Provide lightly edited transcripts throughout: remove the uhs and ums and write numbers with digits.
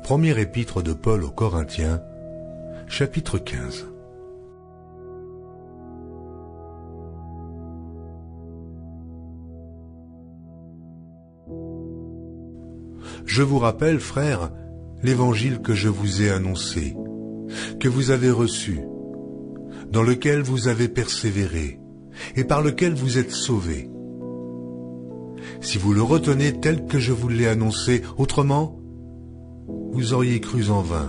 Première épître de Paul aux Corinthiens, chapitre 15. Je vous rappelle, frères, l'évangile que je vous ai annoncé, que vous avez reçu, dans lequel vous avez persévéré, et par lequel vous êtes sauvés. Si vous le retenez tel que je vous l'ai annoncé, autrement, vous auriez cru en vain.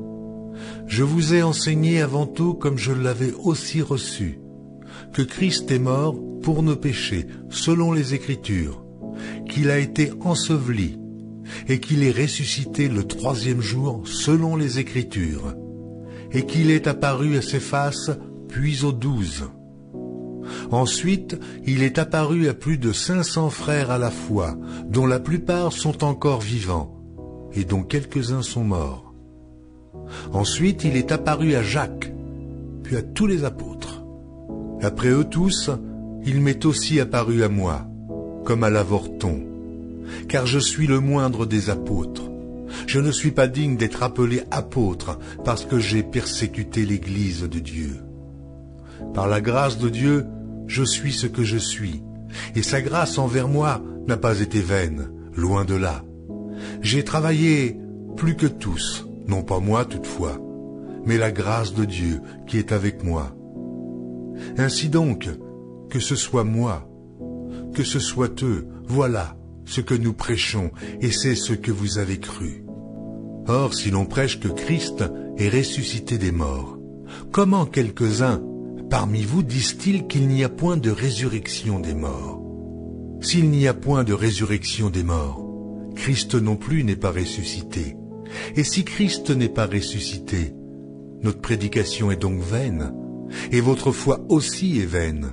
Je vous ai enseigné avant tout, comme je l'avais aussi reçu, que Christ est mort pour nos péchés, selon les Écritures, qu'il a été enseveli, et qu'il est ressuscité le 3e jour, selon les Écritures, et qu'il est apparu à Céphas, puis aux 12. Ensuite, il est apparu à plus de 500 frères à la fois, dont la plupart sont encore vivants, et dont quelques-uns sont morts. Ensuite, il est apparu à Jacques, puis à tous les apôtres. Après eux tous, il m'est aussi apparu à moi, comme à l'avorton, car je suis le moindre des apôtres. Je ne suis pas digne d'être appelé apôtre, parce que j'ai persécuté l'Église de Dieu. Par la grâce de Dieu, je suis ce que je suis, et sa grâce envers moi n'a pas été vaine, loin de là. J'ai travaillé plus que tous, non pas moi toutefois, mais la grâce de Dieu qui est avec moi. Ainsi donc, que ce soit moi, que ce soit eux, voilà ce que nous prêchons, et c'est ce que vous avez cru. Or, si l'on prêche que Christ est ressuscité des morts, comment quelques-uns parmi vous disent-ils qu'il n'y a point de résurrection des morts? S'il n'y a point de résurrection des morts, Christ non plus n'est pas ressuscité. Et si Christ n'est pas ressuscité, notre prédication est donc vaine, et votre foi aussi est vaine.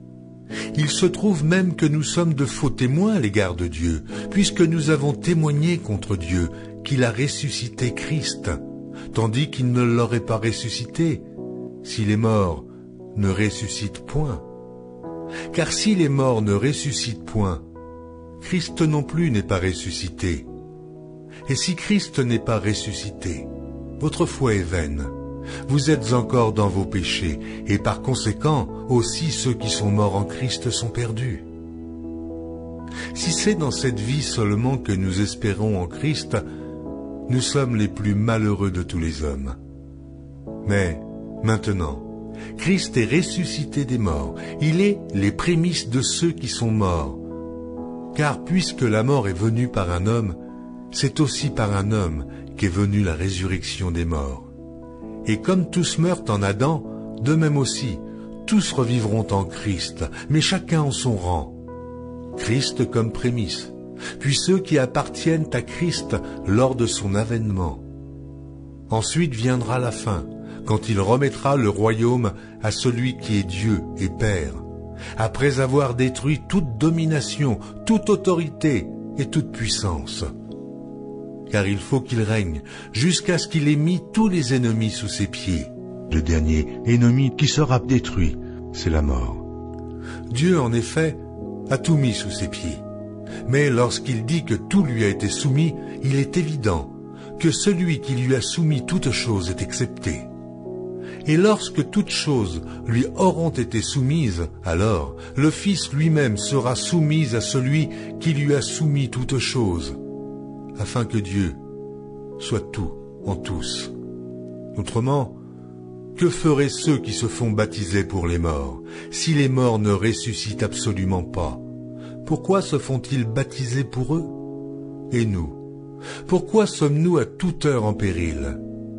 Il se trouve même que nous sommes de faux témoins à l'égard de Dieu, puisque nous avons témoigné contre Dieu qu'il a ressuscité Christ, tandis qu'il ne l'aurait pas ressuscité, si les morts ne ressuscitent point. Car si les morts ne ressuscitent point, Christ non plus n'est pas ressuscité. Et si Christ n'est pas ressuscité, votre foi est vaine. Vous êtes encore dans vos péchés, et par conséquent, aussi ceux qui sont morts en Christ sont perdus. Si c'est dans cette vie seulement que nous espérons en Christ, nous sommes les plus malheureux de tous les hommes. Mais, maintenant, Christ est ressuscité des morts. Il est les prémices de ceux qui sont morts. Car puisque la mort est venue par un homme, c'est aussi par un homme qu'est venue la résurrection des morts. Et comme tous meurent en Adam, de même aussi, tous revivront en Christ, mais chacun en son rang. Christ comme prémisse, puis ceux qui appartiennent à Christ lors de son avènement. Ensuite viendra la fin, quand il remettra le royaume à celui qui est Dieu et Père, après avoir détruit toute domination, toute autorité et toute puissance. Car il faut qu'il règne jusqu'à ce qu'il ait mis tous les ennemis sous ses pieds. Le dernier ennemi qui sera détruit, c'est la mort. Dieu, en effet, a tout mis sous ses pieds. Mais lorsqu'il dit que tout lui a été soumis, il est évident que celui qui lui a soumis toutes choses est excepté. Et lorsque toutes choses lui auront été soumises, alors le Fils lui-même sera soumis à celui qui lui a soumis toutes choses, afin que Dieu soit tout en tous. Autrement, que feraient ceux qui se font baptiser pour les morts, si les morts ne ressuscitent absolument pas? Pourquoi se font-ils baptiser pour eux? Et nous, pourquoi sommes-nous à toute heure en péril?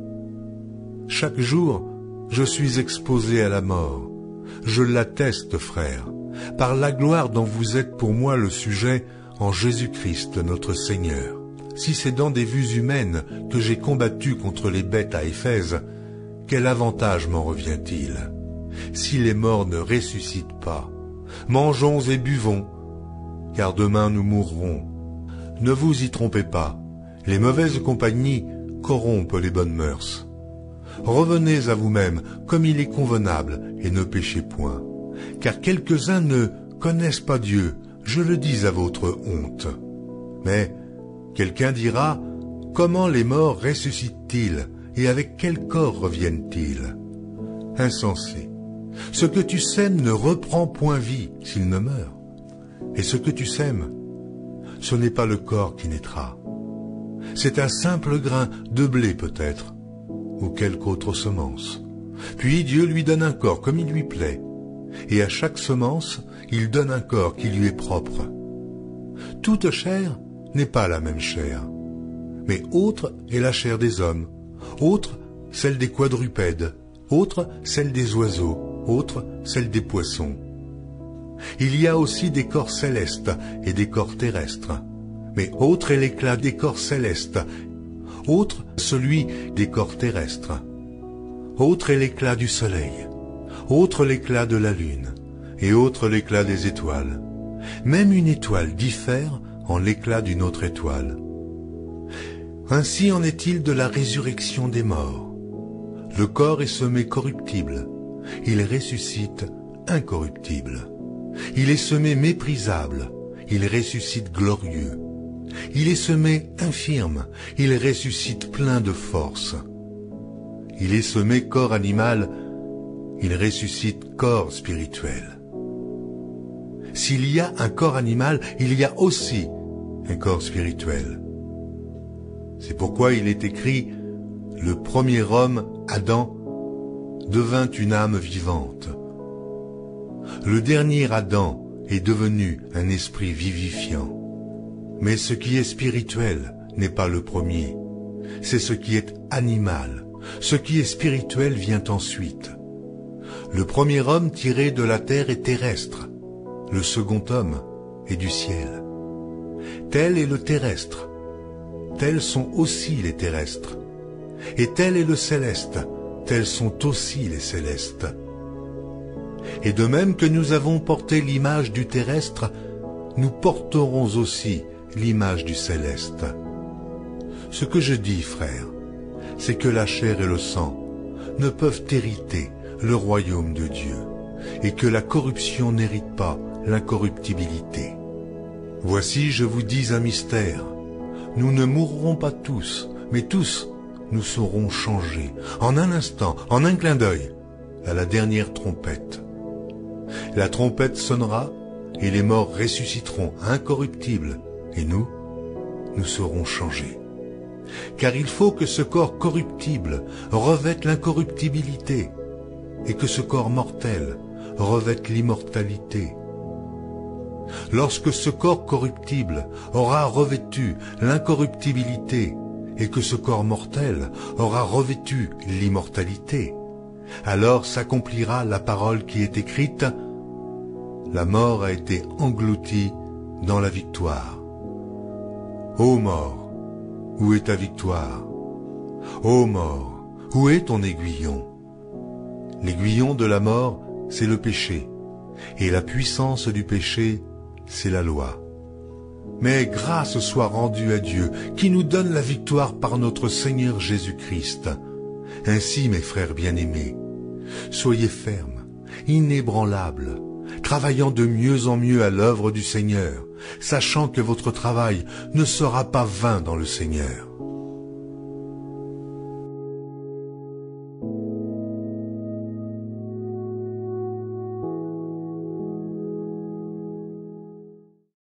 Chaque jour, je suis exposé à la mort. Je l'atteste, frères, par la gloire dont vous êtes pour moi le sujet en Jésus-Christ notre Seigneur. Si c'est dans des vues humaines que j'ai combattu contre les bêtes à Éphèse, quel avantage m'en revient-il? Si les morts ne ressuscitent pas, mangeons et buvons, car demain nous mourrons. Ne vous y trompez pas, les mauvaises compagnies corrompent les bonnes mœurs. Revenez à vous-même comme il est convenable et ne péchez point, car quelques-uns ne connaissent pas Dieu, je le dis à votre honte. Mais quelqu'un dira, Comment les morts ressuscitent-ils, et avec quel corps reviennent-ils? Insensé. Ce que tu sèmes ne reprend point vie s'il ne meurt. Et ce que tu sèmes, ce n'est pas le corps qui naîtra. C'est un simple grain de blé peut-être, ou quelque autre semence. Puis Dieu lui donne un corps comme il lui plaît, et à chaque semence, il donne un corps qui lui est propre. Toute chair n'est pas la même chair, mais autre est la chair des hommes, autre celle des quadrupèdes, autre celle des oiseaux, autre celle des poissons. Il y a aussi des corps célestes et des corps terrestres, mais autre est l'éclat des corps célestes, autre celui des corps terrestres. Autre est l'éclat du soleil, autre l'éclat de la lune, et autre l'éclat des étoiles. Même une étoile diffère en l'éclat d'une autre étoile. Ainsi en est-il de la résurrection des morts. Le corps est semé corruptible, il ressuscite incorruptible. Il est semé méprisable, il ressuscite glorieux. Il est semé infirme, il ressuscite plein de force. Il est semé corps animal, il ressuscite corps spirituel. S'il y a un corps animal, il y a aussi un corps spirituel. C'est pourquoi il est écrit, le premier homme, Adam, devint une âme vivante. Le dernier Adam est devenu un esprit vivifiant. Mais ce qui est spirituel n'est pas le premier, c'est ce qui est animal. Ce qui est spirituel vient ensuite. Le premier homme tiré de la terre est terrestre, le second homme est du ciel. Tel est le terrestre, tels sont aussi les terrestres. Et tel est le céleste, tels sont aussi les célestes. Et de même que nous avons porté l'image du terrestre, nous porterons aussi l'image du céleste. Ce que je dis, frères, c'est que la chair et le sang ne peuvent hériter le royaume de Dieu, et que la corruption n'hérite pas l'incorruptibilité. Voici, je vous dis un mystère. Nous ne mourrons pas tous, mais tous nous serons changés, en un instant, en un clin d'œil, à la dernière trompette. La trompette sonnera, et les morts ressusciteront incorruptibles, et nous serons changés. Car il faut que ce corps corruptible revête l'incorruptibilité, et que ce corps mortel revête l'immortalité. Lorsque ce corps corruptible aura revêtu l'incorruptibilité, et que ce corps mortel aura revêtu l'immortalité, alors s'accomplira la parole qui est écrite, la mort a été engloutie dans la victoire. Ô mort, où est ta victoire? Ô mort, où est ton aiguillon? L'aiguillon de la mort, c'est le péché, et la puissance du péché, c'est la loi. Mais grâce soit rendue à Dieu, qui nous donne la victoire par notre Seigneur Jésus-Christ. Ainsi, mes frères bien-aimés, soyez fermes, inébranlables, travaillant de mieux en mieux à l'œuvre du Seigneur, sachant que votre travail ne sera pas vain dans le Seigneur.